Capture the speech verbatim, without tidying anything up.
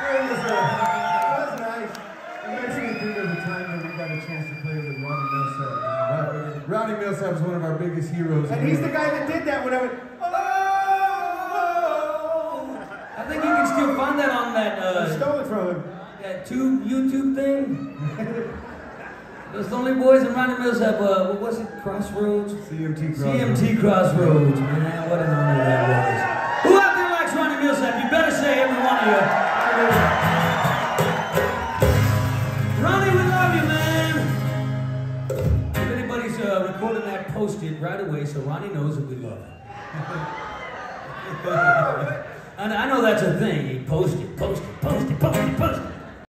That was nice. I'm actually think of the time that we got a chance to play with Ronnie Milsap. Ronnie Milsap is one of our biggest heroes. And he's the guy that did that when I went, oh! I think you can still find that on that, uh... I stole it from him. That tube, YouTube thing. Those Lonely Boys and Ronnie Milsap, uh, what was it? Crossroads? C M T Crossroads. C M T Crossroads, man. What an honor that was. Who out there likes Ronnie Milsap? You better say every one of you. Ronnie, we love you, man. If anybody's uh, recording that, post it right away so Ronnie knows that we love him. And I know that's a thing. You post it, post it, post it, post it, post it.